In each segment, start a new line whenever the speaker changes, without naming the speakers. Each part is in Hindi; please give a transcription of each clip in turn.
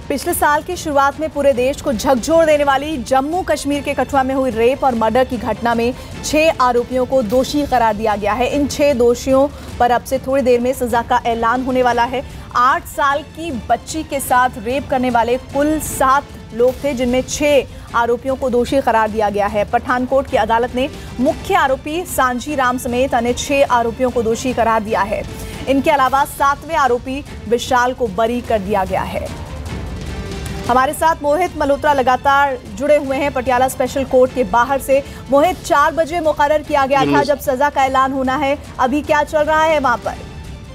पिछले साल की शुरुआत में पूरे देश को झकझोर देने वाली जम्मू कश्मीर के कठुआ में हुई रेप और मर्डर की घटना में 6 आरोपियों को दोषी करार दिया गया है। इन 6 दोषियों पर अब से थोड़ी देर में सजा का ऐलान होने वाला है। 8 साल की बच्ची के साथ रेप करने वाले कुल 7 लोग थे, जिनमें 6 आरोपियों को दोषी करार दिया गया है। पठानकोट की अदालत ने मुख्य आरोपी सांझी राम समेत अन्य 6 आरोपियों को दोषी करार दिया है। इनके अलावा 7वें आरोपी विशाल को बरी कर दिया गया है। हमारे साथ मोहित मल्होत्रा लगातार जुड़े हुए हैं पटियाला स्पेशल कोर्ट के बाहर से। मोहित, 4 बजे मुकर्रर किया गया था जब सजा का ऐलान होना है, अभी क्या चल रहा है वहां पर?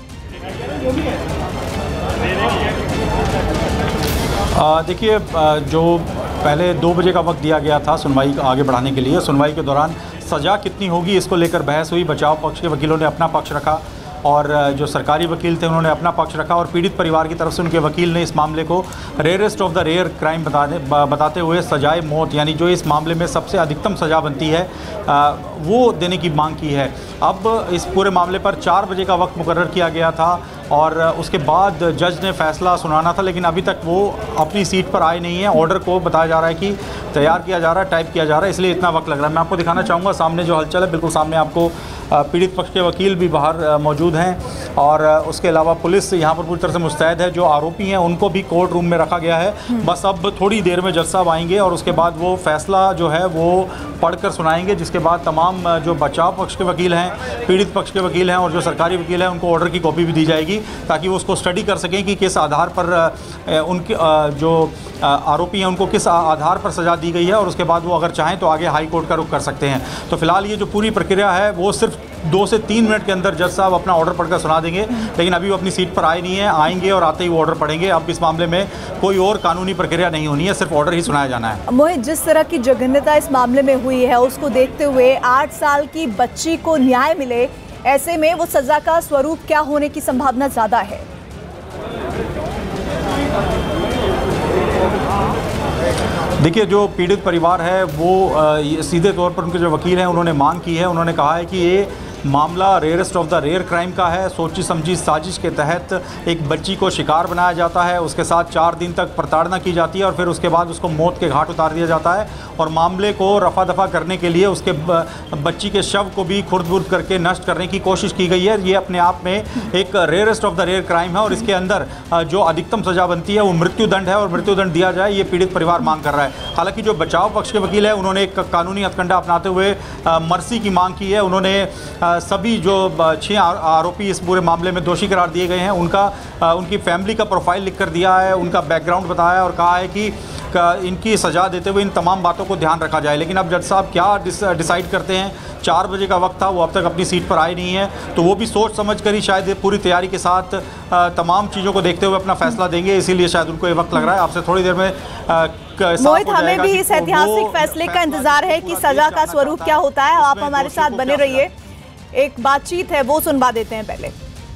देखिए, जो पहले 2 बजे का वक्त दिया गया था सुनवाई आगे बढ़ाने के लिए, सुनवाई के दौरान सज़ा कितनी होगी इसको लेकर बहस हुई। बचाव पक्ष के वकीलों ने अपना पक्ष रखा और जो सरकारी वकील थे उन्होंने अपना पक्ष रखा और पीड़ित परिवार की तरफ से उनके वकील ने इस मामले को rarest of the rare crime बताते हुए सजाए मौत, यानी जो इस मामले में सबसे अधिकतम सज़ा बनती है वो देने की मांग की है। अब इस पूरे मामले पर 4 बजे का वक्त मुकर्रर किया गया था और उसके बाद जज ने फैसला सुनाना था, लेकिन अभी तक वो अपनी सीट पर आए नहीं है। ऑर्डर को बताया जा रहा है कि तैयार किया जा रहा है, टाइप किया जा रहा है, इसलिए इतना वक्त लग रहा है। मैं आपको दिखाना चाहूँगा सामने जो हलचल है, बिल्कुल सामने आपको पीड़ित पक्ष के वकील भी बाहर मौजूद हैं और उसके अलावा पुलिस यहाँ पर पूरी तरह से मुस्तैद है। जो आरोपी हैं उनको भी कोर्ट रूम में रखा गया है। बस अब थोड़ी देर में जज साहब आएंगे और उसके बाद वो फैसला जो है वो पढ़कर सुनाएंगे, जिसके बाद तमाम जो बचाव पक्ष के वकील हैं, पीड़ित पक्ष के वकील हैं और जो सरकारी वकील हैं उनको ऑर्डर की कॉपी भी दी जाएगी ताकि वो उसको स्टडी कर सकें कि किस आधार पर उनके जो आरोपी हैं उनको किस आधार पर सज़ा दी गई है और उसके बाद वो अगर चाहें तो आगे हाई कोर्ट का रुख कर सकते हैं। तो फिलहाल ये जो पूरी प्रक्रिया है वो सिर्फ 2 से 3 मिनट के अंदर जज साहब अपना ऑर्डर पढ़कर सुना देंगे, लेकिन अभी वो अपनी सीट पर आए नहीं है, आएंगे और आते ही वो ऑर्डर पढ़ेंगे। अब इस मामले में कोई और कानूनी प्रक्रिया नहीं होनी है, सिर्फ ऑर्डर ही सुनाया जाना है।
मोहित, जिस तरह की जघन्यता इस मामले में हुई है उसको देखते हुए 8 साल की बच्ची को न्याय मिले, ऐसे में वो सजा का स्वरूप क्या होने की संभावना ज्यादा है?
देखिए, जो पीड़ित परिवार है वो सीधे तौर पर उनके जो वकील हैं उन्होंने मांग की है। उन्होंने कहा है कि ये मामला rarest of the rare crime का है। सोची समझी साजिश के तहत एक बच्ची को शिकार बनाया जाता है, उसके साथ 4 दिन तक प्रताड़ना की जाती है और फिर उसके बाद उसको मौत के घाट उतार दिया जाता है और मामले को रफा दफा करने के लिए उसके बच्ची के शव को भी खुर्द-बुर्द करके नष्ट करने की कोशिश की गई है। ये अपने आप में एक rarest of the rare crime है और इसके अंदर जो अधिकतम सज़ा बनती है वो मृत्युदंड है और मृत्युदंड दिया जाए, ये पीड़ित परिवार मांग कर रहा है। हालांकि जो बचाव पक्ष के वकील है उन्होंने एक कानूनी हथकंडा अपनाते हुए मर्सी की मांग की है। उन्होंने सभी जो 6 आरोपी इस पूरे मामले में दोषी करार दिए गए हैं उनकी फैमिली का प्रोफाइल लिख कर दिया है, उनका बैकग्राउंड बताया और कहा है कि इनकी सज़ा देते हुए इन तमाम बातों को ध्यान रखा जाए। लेकिन अब जज साहब क्या डिसाइड करते हैं? 4 बजे का वक्त था, वो अब तक अपनी सीट पर आए नहीं है, तो वो भी सोच समझ कर ही शायद पूरी तैयारी के साथ तमाम चीज़ों को देखते हुए अपना फैसला देंगे, इसीलिए शायद उनको ये वक्त लग रहा है। आपसे थोड़ी देर में
मोहित, हमें भी इस ऐतिहासिक फैसले का इंतजार है कि सजा का स्वरूप क्या होता है। आप हमारे साथ बने रहिए, एक बातचीत है वो सुनवा देते हैं पहले।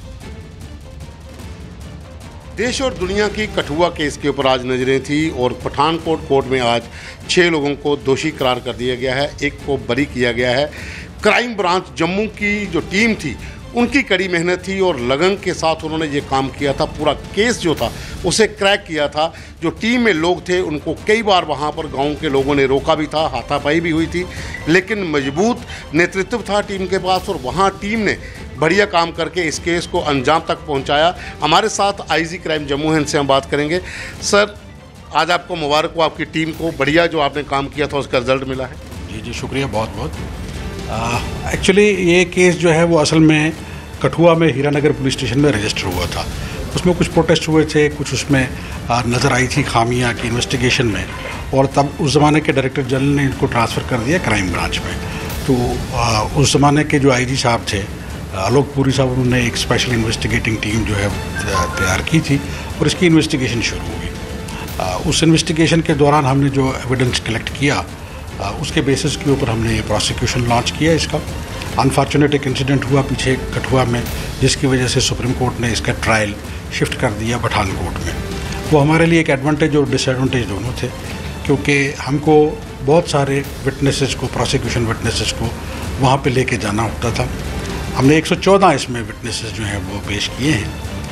देश और दुनिया की कठुआ केस के ऊपर आज नजरें थी और पठानकोट कोर्ट में आज 6 लोगों को दोषी करार कर दिया गया है, 1 को बरी किया गया है। क्राइम ब्रांच जम्मू की जो टीम थी उनकी कड़ी मेहनत थी और लगन के साथ उन्होंने ये काम किया था। पूरा केस जो था उसे क्रैक किया था। जो टीम में लोग थे उनको कई बार वहाँ पर गांव के लोगों ने रोका भी था, हाथापाई भी हुई थी, लेकिन मजबूत नेतृत्व था टीम के पास और वहाँ टीम ने बढ़िया काम करके इस केस को अंजाम तक पहुँचाया। हमारे साथ आईजी क्राइम जम्मू है, इनसे हम बात करेंगे। सर, आज आपको मुबारक हो, आपकी टीम को बढ़िया जो आपने काम किया था उसका रिजल्ट मिला है।
जी शुक्रिया, बहुत बहुत। एक्चुअली ये केस जो है वो असल में कठुआ में हीरानगर पुलिस स्टेशन में रजिस्टर हुआ था। उसमें कुछ प्रोटेस्ट हुए थे, कुछ उसमें नज़र आई थी खामियां की इन्वेस्टिगेशन में, और तब उस ज़माने के डायरेक्टर जनरल ने इनको ट्रांसफ़र कर दिया क्राइम ब्रांच में। तो उस ज़माने के जो आईजी साहब थे आलोक पुरी साहब, उन्होंने एक स्पेशल इन्वेस्टिगेटिंग टीम जो है तैयार की थी और इसकी इन्वेस्टिगेशन शुरू हुई। उस इन्वेस्टिगेशन के दौरान हमने जो एविडेंस कलेक्ट किया उसके बेसिस के ऊपर हमने ये प्रोसिक्यूशन लॉन्च किया। इसका अनफॉर्चुनेट एक इंसिडेंट हुआ पीछे कठुआ में, जिसकी वजह से सुप्रीम कोर्ट ने इसका ट्रायल शिफ्ट कर दिया पठानकोट में। वो हमारे लिए एक एडवांटेज और डिसएडवांटेज दोनों थे, क्योंकि हमको बहुत सारे विटनेसेस को, प्रोसिक्यूशन विटनेसेस को वहाँ पे लेके जाना होता था। हमने 114 इसमें विटनेसेस जो हैं वो पेश किए हैं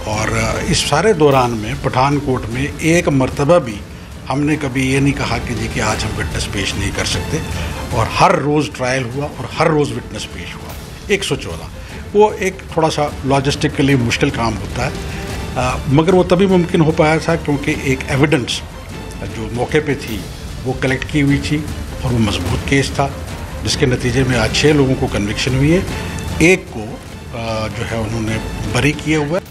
और इस सारे दौरान में पठानकोट में एक मर्तबा भी हमने कभी ये नहीं कहा कि जी कि आज हम विटनेस पेश नहीं कर सकते, और हर रोज़ ट्रायल हुआ और हर रोज़ विटनेस पेश हुआ 114। वो एक थोड़ा सा लॉजिस्टिकली मुश्किल काम होता है, मगर वो तभी मुमकिन हो पाया था क्योंकि एक एविडेंस जो मौके पे थी वो कलेक्ट की हुई थी और वो मजबूत केस था, जिसके नतीजे में आज 6 लोगों को कन्विक्शन हुई है। एक को जो है उन्होंने बरी किए हुआ है।